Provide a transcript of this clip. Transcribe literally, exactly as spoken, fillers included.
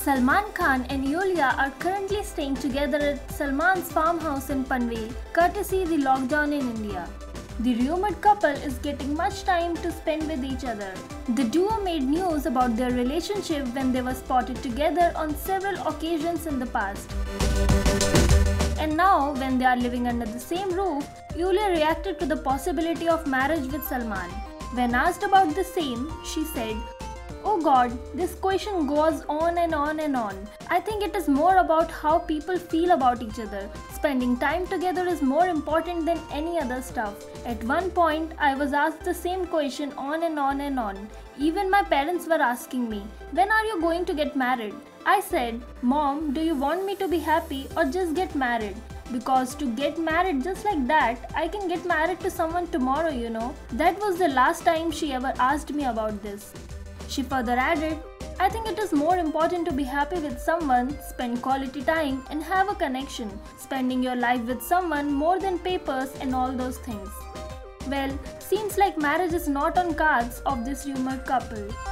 Salman Khan and Iulia are currently staying together at Salman's farmhouse in Panvel, courtesy the lockdown in India. The rumored couple is getting much time to spend with each other. The duo made news about their relationship when they were spotted together on several occasions in the past. And now, when they are living under the same roof, Iulia reacted to the possibility of marriage with Salman. When asked about the same, she said, "Oh God, this question goes on and on and on. I think it is more about how people feel about each other. Spending time together is more important than any other stuff." At one point, I was asked the same question on and on and on. Even my parents were asking me, "When are you going to get married?" I said, "Mom, do you want me to be happy or just get married? Because to get married just like that, I can get married to someone tomorrow, you know." That was the last time she ever asked me about this. She further added, "I think it is more important to be happy with someone, spend quality time and have a connection, spending your life with someone more than papers and all those things." Well, seems like marriage is not on cards of this rumored couple.